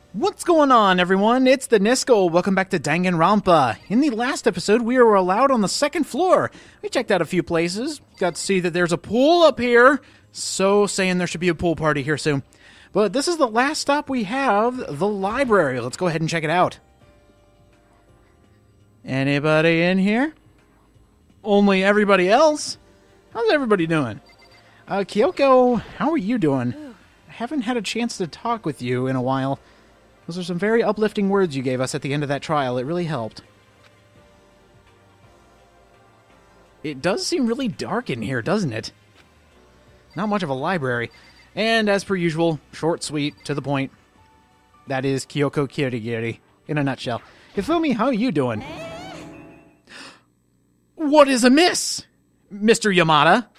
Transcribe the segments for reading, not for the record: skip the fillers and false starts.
What's going on, everyone? It's the Nisco. Welcome back to Danganronpa. In the last episode, we were allowed on the second floor. We checked out a few places. Got to see that there's a pool up here. So saying there should be a pool party here soon. But this is the last stop we have, the library. Let's go ahead and check it out. Anybody in here? Only everybody else? How's everybody doing? Kyoko, how are you doing? I haven't had a chance to talk with you in a while. Those are some very uplifting words you gave us at the end of that trial. It really helped. It does seem really dark in here, doesn't it? Not much of a library. And as per usual, short, sweet, to the point. That is Kyoko Kirigiri in a nutshell. Hifumi, how are you doing? What is amiss, Mr. Yamada?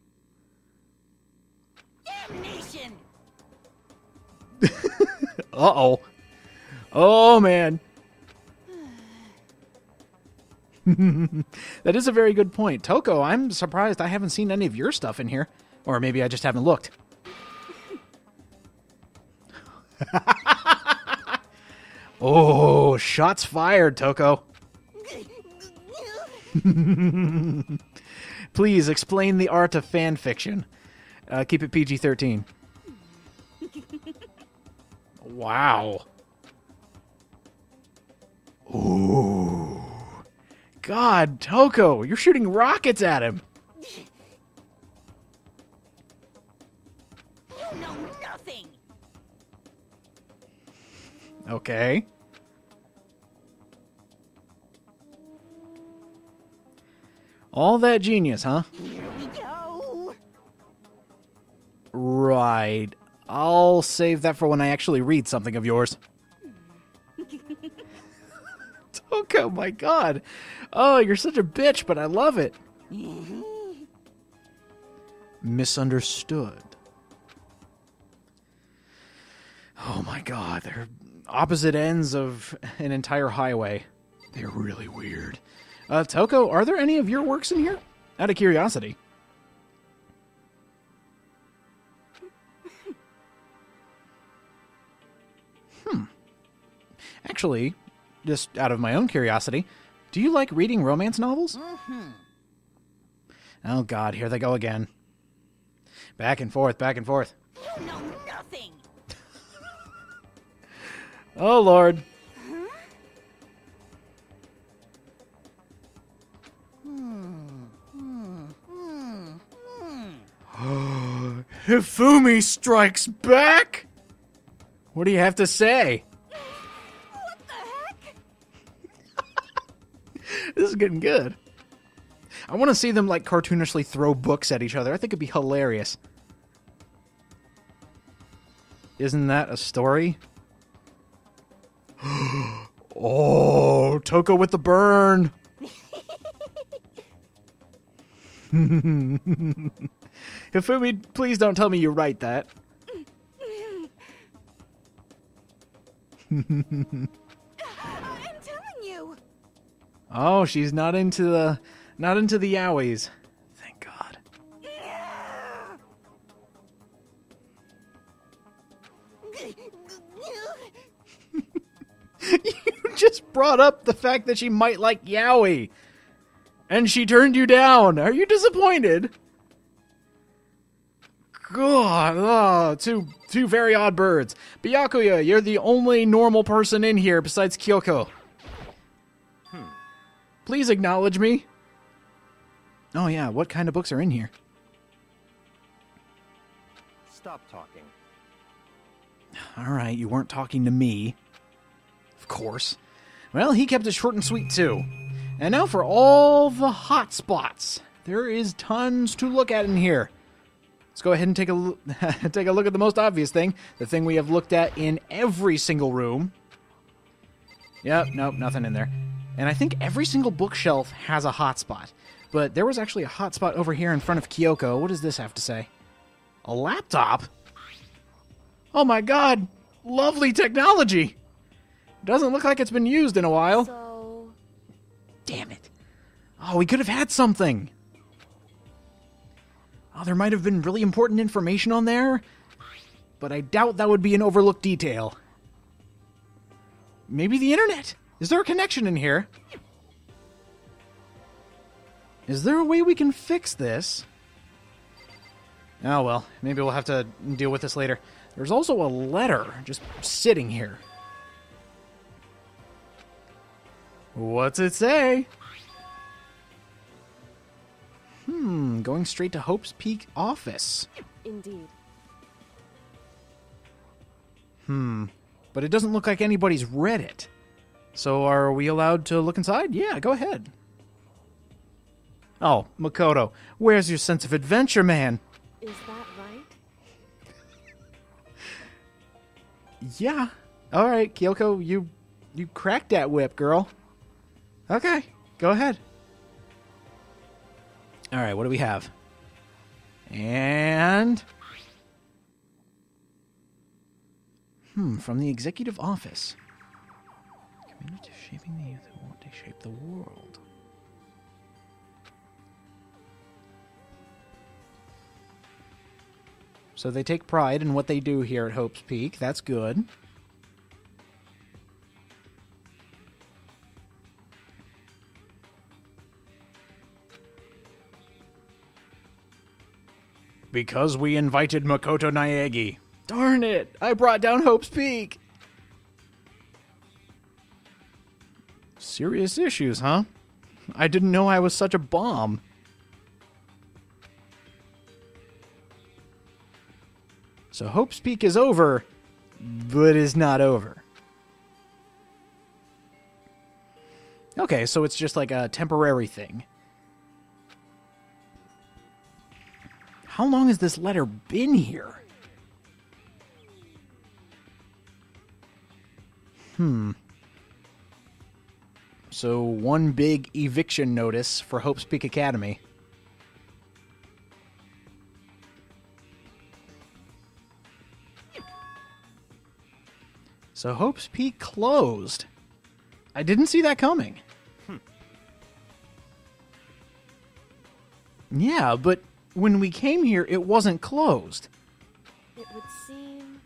Damnation! Uh-oh. Oh, man. That is a very good point. Toko, I'm surprised I haven't seen any of your stuff in here. Or maybe I just haven't looked. Oh, shots fired, Toko. Please explain the art of fan fiction. Keep it PG-13. Wow. Ooh. God, Toko, you're shooting rockets at him. You know nothing! Okay. All that genius, huh? Here we go! Right. I'll save that for when I actually read something of yours. Toko, my God. Oh, you're such a bitch, but I love it. Misunderstood. Oh my God, they're opposite ends of an entire highway. They're really weird. Toko, are there any of your works in here? Out of curiosity. Actually, just out of my own curiosity, do you like reading romance novels? Oh God, here they go again. Back and forth, back and forth. You know nothing! Oh, Lord. Hifumi strikes back? What do you have to say? What the heck? This is getting good. I want to see them, like, cartoonishly throw books at each other. I think it'd be hilarious. Isn't that a story? Oh, Toko with the burn. Hifumi, please don't tell me you write that. I'm telling you! Oh, she's not into the yaois. Thank God. You just brought up the fact that she might like yaoi. And she turned you down. Are you disappointed? God, two very odd birds. Byakuya, you're the only normal person in here besides Kyoko. Please acknowledge me. Oh yeah, what kind of books are in here? Stop talking. Alright, you weren't talking to me. Of course. Well, he kept it short and sweet too. And now for all the hot spots. There is tons to look at in here. Let's go ahead and take a look at the most obvious thing. The thing we have looked at in every single room. Yep, nope, nothing in there. And I think every single bookshelf has a hotspot. But there was actually a hotspot over here in front of Kyoko. What does this have to say? A laptop? Oh my God! Lovely technology! Doesn't look like it's been used in a while. So... Damn it. Oh, we could have had something. Oh, there might have been really important information on there, but I doubt that would be an overlooked detail. Maybe the internet? Is there a connection in here? Is there a way we can fix this? Oh well, maybe we'll have to deal with this later. There's also a letter just sitting here. What's it say? Going straight to Hope's Peak office. Indeed. But it doesn't look like anybody's read it. So are we allowed to look inside? Yeah, go ahead. Oh, Makoto, where's your sense of adventure, man? Is that right? Yeah. All right, Kyoko, you cracked that whip, girl. Okay, go ahead. All right, what do we have? And... from the executive office. Committed to shaping the youth who want to shape the world. So they take pride in what they do here at Hope's Peak. That's good. Because we invited Makoto Naegi. Darn it! I brought down Hope's Peak! Serious issues, huh? I didn't know I was such a bomb. So Hope's Peak is over, but is not over. Okay, so it's just like a temporary thing. How long has this letter been here? So one big eviction notice for Hope's Peak Academy. So Hope's Peak closed. I didn't see that coming. Yeah, but when we came here, it wasn't closed. It would seem...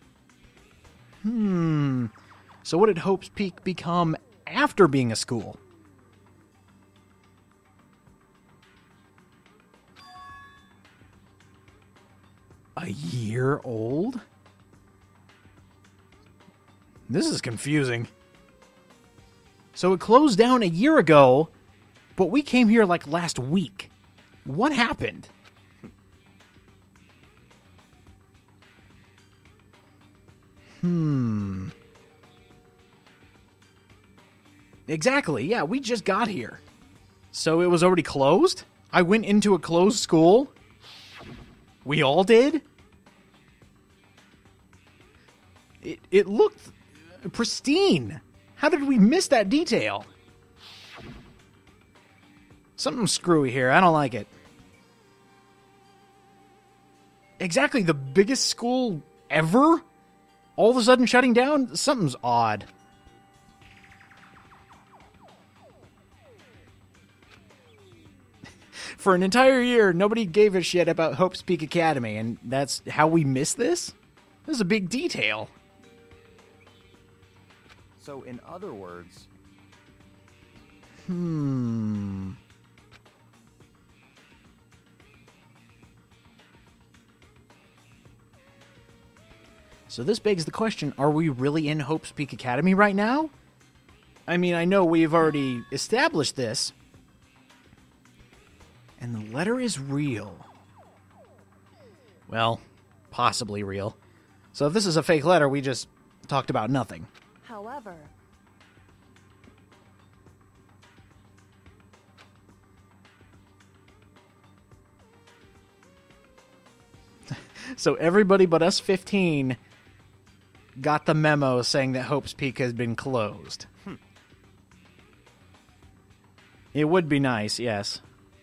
So what did Hope's Peak become after being a school? A year old? This is confusing. So it closed down a year ago, but we came here like last week. What happened? Exactly, yeah, we just got here. So it was already closed? I went into a closed school? We all did? It looked pristine. How did we miss that detail? Something screwy here. I don't like it. Exactly, the biggest school ever? All of a sudden shutting down? Something's odd. For an entire year, nobody gave a shit about Hope's Peak Academy, and that's how we missed this? This is a big detail. So, in other words... So this begs the question, are we really in Hope's Peak Academy right now? I mean, I know we've already established this. And the letter is real. Well, possibly real. So if this is a fake letter, we just talked about nothing. However... So everybody but us 15 got the memo saying that Hope's Peak has been closed. It would be nice, yes.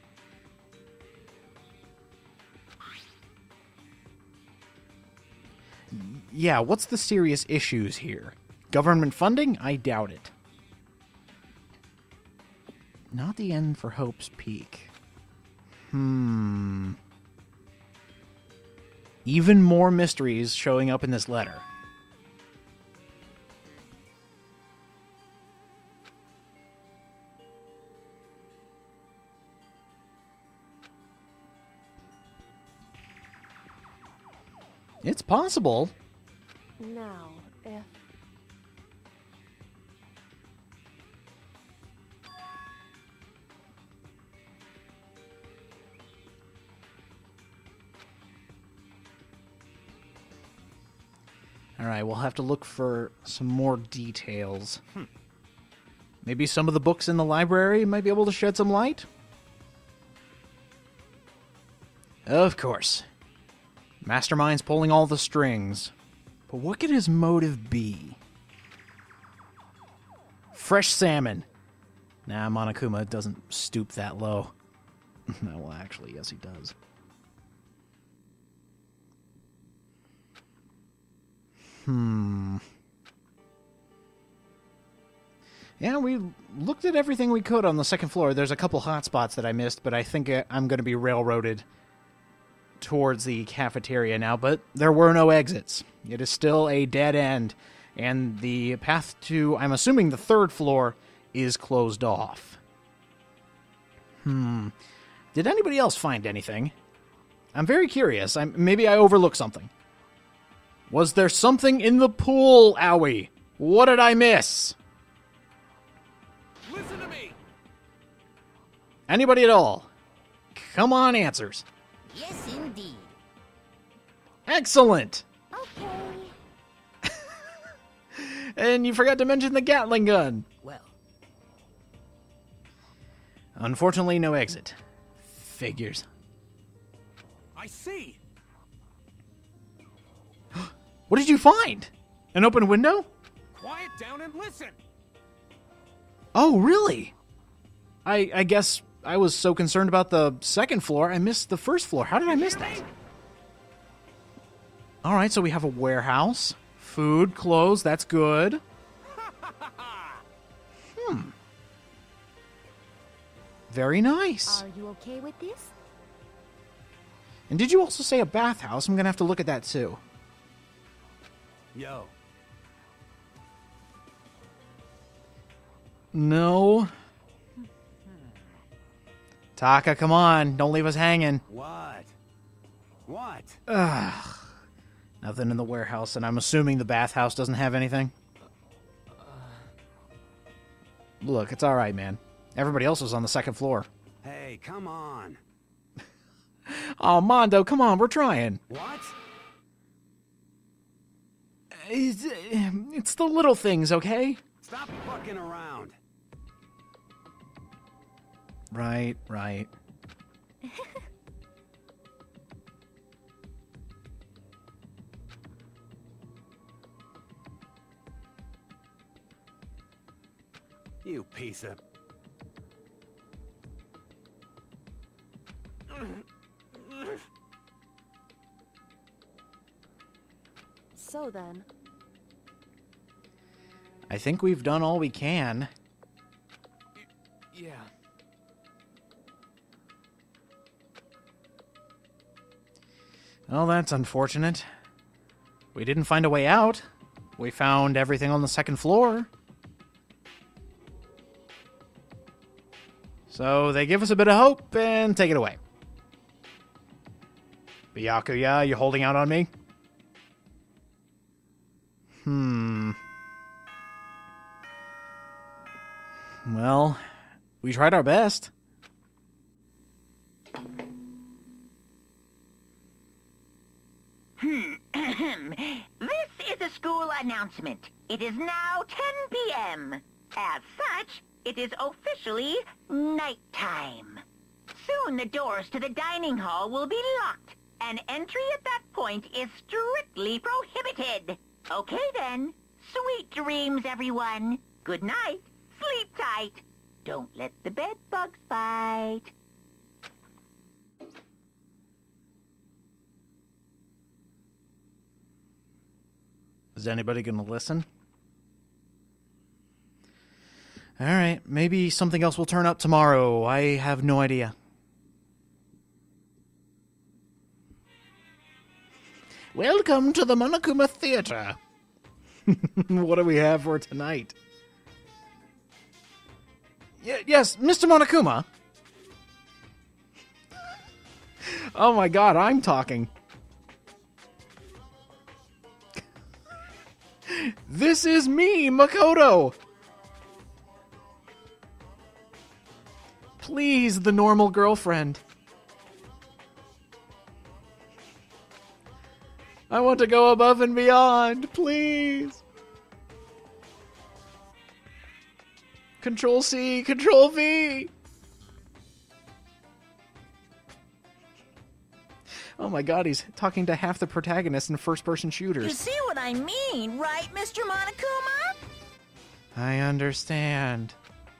Yeah, what's the serious issues here? Government funding? I doubt it. Not the end for Hope's Peak. Even more mysteries showing up in this letter. It's possible. Now, if... Alright, we'll have to look for some more details. Maybe some of the books in the library might be able to shed some light? Of course. Mastermind's pulling all the strings. But what could his motive be? Fresh salmon. Nah, Monokuma doesn't stoop that low. No, well, actually, yes, he does. Yeah, we looked at everything we could on the second floor. There's a couple hot spots that I missed, but I think I'm going to be railroaded towards the cafeteria now. But there were no exits. It is still a dead end, and the path to, I'm assuming, the third floor is closed off. Did anybody else find anything? I'm very curious. Maybe I overlooked something. Was there something in the pool, Owie? What did I miss? Listen to me! Anybody at all? Come on, answers. Yes, indeed. Excellent! Okay. And you forgot to mention the Gatling gun. Well, Unfortunately, no exit. Figures. I see! What did you find? An open window? Quiet down and listen! Oh, really? I guess I was so concerned about the second floor, I missed the first floor. How did I miss that? Alright, so we have a warehouse. Food, clothes, that's good. Very nice. Are you okay with this? And did you also say a bathhouse? I'm going to have to look at that too. Yo, No. Taka, come on. Don't leave us hanging. what? What? Nothing in the warehouse, and I'm assuming the bathhouse doesn't have anything. Look, it's alright, man. Everybody else was on the second floor. Hey, come on. Oh, Mondo, come on, we're trying. What? It's the little things, okay? Stop fucking around. Right. You piece of... So then, I think we've done all we can. Yeah. Well, that's unfortunate. We didn't find a way out. We found everything on the second floor. So they give us a bit of hope and take it away. Byakuya, you holding out on me? Well, we tried our best. This is a school announcement. It is now 10 p.m. As such, it is officially nighttime. Soon the doors to the dining hall will be locked, and entry at that point is strictly prohibited. Okay then. Sweet dreams, everyone. Good night. Sleep tight. Don't let the bed bugs bite. Is anybody going to listen? Alright, maybe something else will turn up tomorrow. I have no idea. Welcome to the Monokuma Theater. What do we have for tonight? Yes, Mr. Monokuma. Oh my god, I'm talking. This is me, Makoto! Please, the normal girlfriend. I want to go above and beyond, please. Control C, Control V. Oh my god, he's talking to half the protagonists in first-person You shooters. see what I mean, right, Mr. Monokuma? I understand.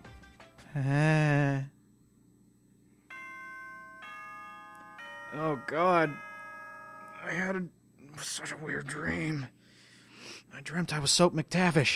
Oh god. I had such a weird dream. I dreamt I was Soap McTavish.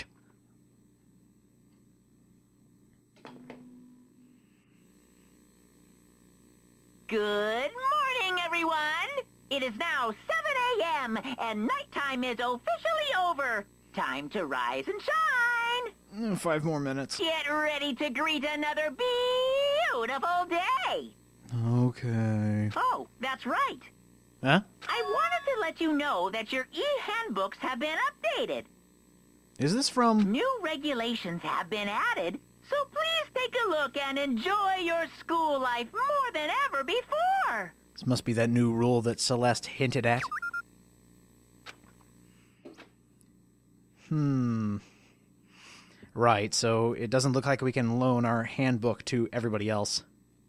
Good morning, everyone! It is now 7 a.m., and nighttime is officially over. Time to rise and shine! 5 more minutes. Get ready to greet another beautiful day! Okay. Oh, that's right. Huh? I wanted to let you know that your e-handbooks have been updated. Is this from... New regulations have been added, so please take a look and enjoy your school life more than ever before. This must be that new rule that Celeste hinted at. Right, so it doesn't look like we can loan our handbook to everybody else.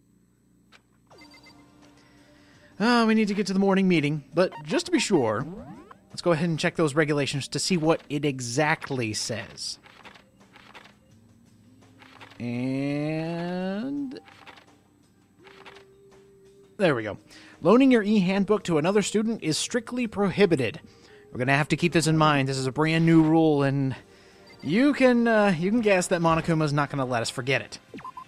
We need to get to the morning meeting, but just to be sure, let's go ahead and check those regulations to see what it exactly says. And... there we go. Loaning your e-handbook to another student is strictly prohibited. We're going to have to keep this in mind. This is a brand new rule, and you can guess that Monokuma's not going to let us forget it.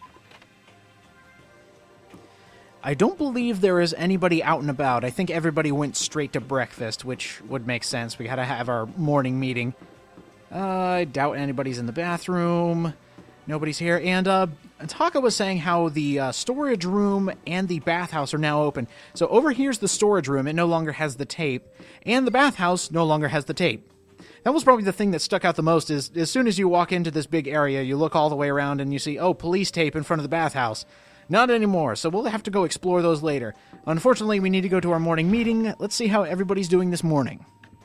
I don't believe there is anybody out and about. I think everybody went straight to breakfast, which would make sense. We gotta have our morning meeting. I doubt anybody's in the bathroom. Nobody's here. And Taka was saying how the storage room and the bathhouse are now open. So over here's the storage room. It no longer has the tape. And the bathhouse no longer has the tape. That was probably the thing that stuck out the most, is as soon as you walk into this big area, you look all the way around and you see, oh, police tape in front of the bathhouse. Not anymore, so we'll have to go explore those later. Unfortunately, we need to go to our morning meeting. Let's see how everybody's doing this morning.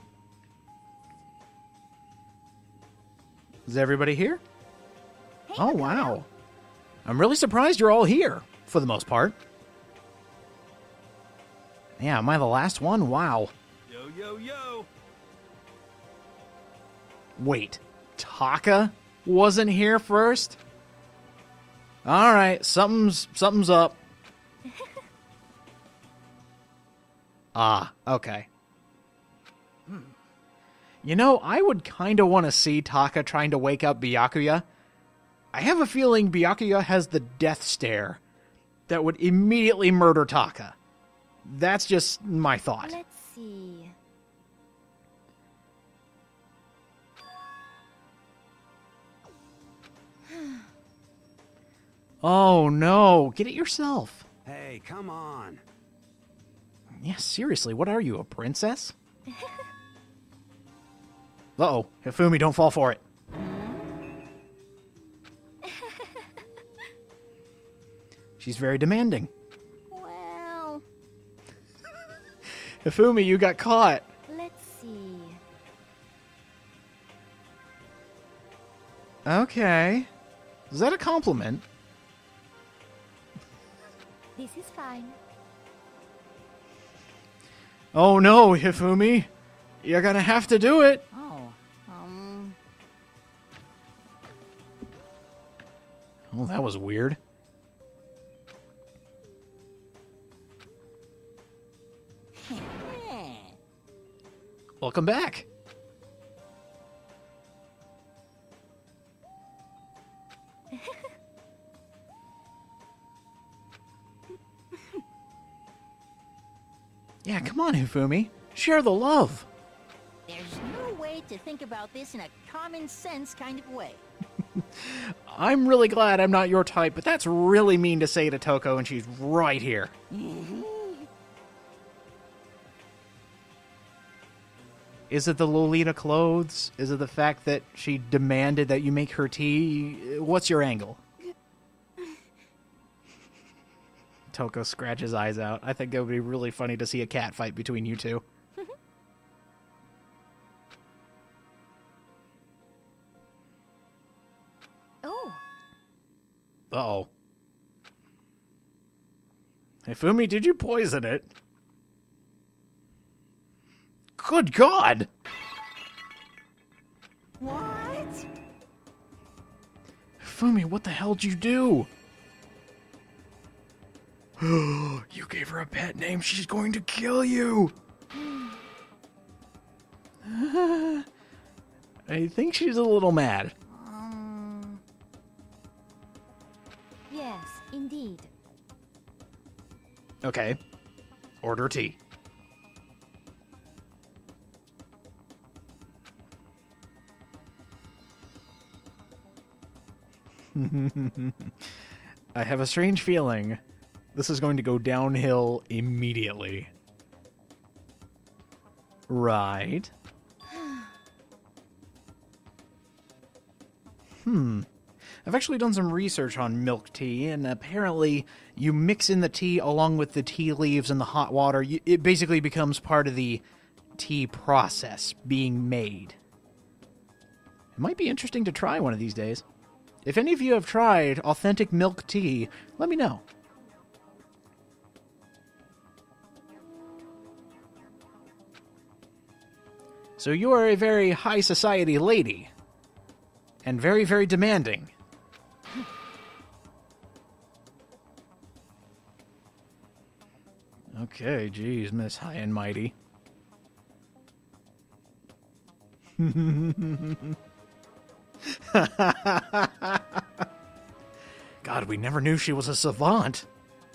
Is everybody here? Oh, wow. I'm really surprised you're all here, for the most part. Yeah, am I the last one? Wow. Yo, yo, yo. Wait, Taka wasn't here first? Alright, something's up. Ah, okay. You know, I would kind of want to see Taka trying to wake up Byakuya. I have a feeling Byakuya has the death stare that would immediately murder Taka. That's just my thought. Let's see. Oh no, get it yourself. Hey, come on. Yeah, seriously, what are you, a princess? Uh-oh, Hifumi, don't fall for it. She's very demanding. Well, Hifumi, you got caught. let's see. Okay. Is that a compliment? This is fine. Oh no, Hifumi. You're gonna have to do it. Oh, that was weird. Welcome back. Yeah, come on, Hifumi. Share the love. There's no way to think about this in a common sense kind of way. I'm really glad I'm not your type, but that's really mean to say to Toko, and she's right here. Is it the Lolita clothes? Is it the fact that she demanded that you make her tea? What's your angle? Toko scratches his eyes out. I think it would be really funny to see a cat fight between you two. Oh, Uh-oh. Hifumi, did you poison it? Good God! What? Hifumi, what the hell did you do? You gave her a pet name. She's going to kill you. I think she's a little mad. yes, indeed. Okay. Order tea. I have a strange feeling this is going to go downhill immediately. Right. I've actually done some research on milk tea, and apparently you mix in the tea along with the tea leaves and the hot water. It basically becomes part of the tea process being made. It might be interesting to try one of these days. If any of you have tried authentic milk tea, let me know. So you are a very high society lady. And very, very demanding. Okay, geez, Miss High and Mighty. God, we never knew she was a savant.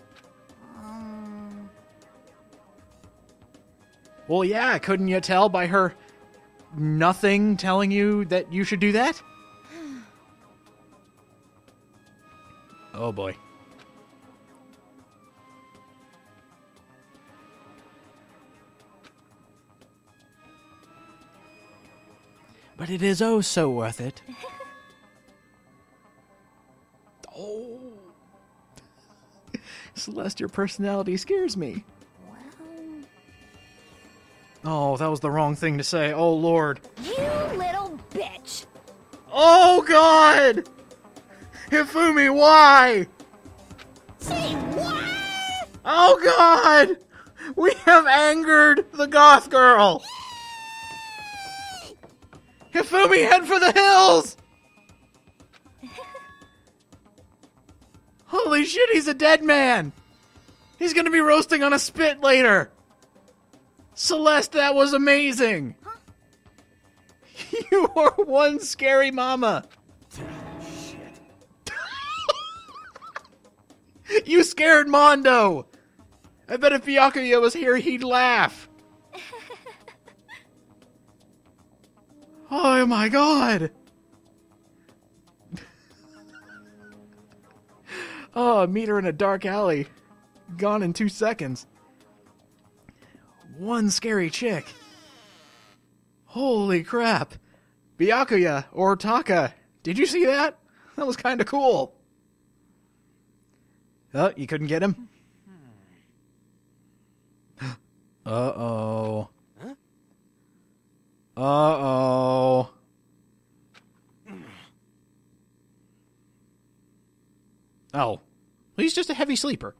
Well, yeah, couldn't you tell by her nothing telling you that you should do that? Oh, boy. But it is oh so worth it. Oh. Celeste, your personality scares me. Oh, that was the wrong thing to say. Oh, Lord. You little bitch! Oh, God! Hifumi, why? Say what? Oh, God! We have angered the goth girl! Hifumi, head for the hills! Holy shit, he's a dead man! He's gonna be roasting on a spit later! Celeste, that was amazing! Huh? You are one scary mama! Shit. You scared Mondo! I bet if Byakuya was here, he'd laugh! Oh my god! Oh, meet her in a dark alley. Gone in 2 seconds. One scary chick. Holy crap. Byakuya, or Taka, did you see that? That was kind of cool. Oh, you couldn't get him? Uh-oh. Huh? Uh-oh. Oh. He's just a heavy sleeper.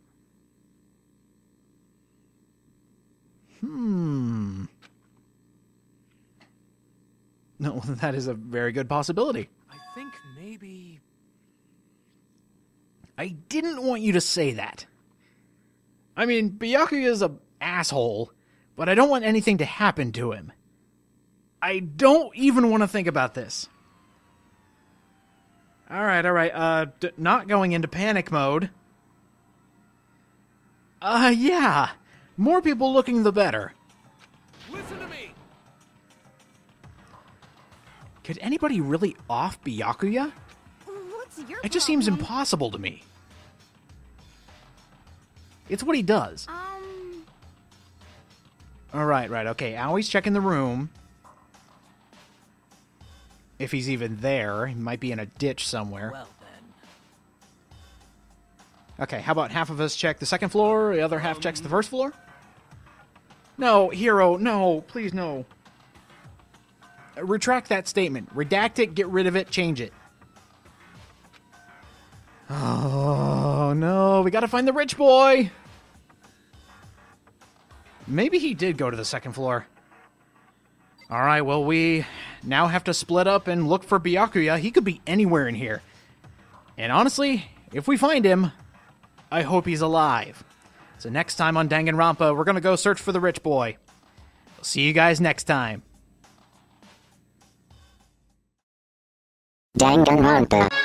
No, that is a very good possibility. I think maybe... I didn't want you to say that. I mean, Byakuya's a asshole, but I don't want anything to happen to him. I don't even want to think about this. Alright, not going into panic mode. Yeah. More people looking, the better. Listen to me! Could anybody really off Byakuya? What's your It just seems problem? impossible to me. It's what he does. Alright, okay. Aoi's checking the room. If he's even there. He might be in a ditch somewhere. Well then. Okay, how about half of us check the second floor, the other half checks the first floor? No, Hero, no, please no. Retract that statement. Redact it, get rid of it, change it. Oh, no, we gotta find the rich boy! Maybe he did go to the second floor. Alright, well, we now have to split up and look for Byakuya. He could be anywhere in here. And honestly, if we find him, I hope he's alive. So next time on Danganronpa, we're gonna go search for the rich boy. I'll see you guys next time. Danganronpa.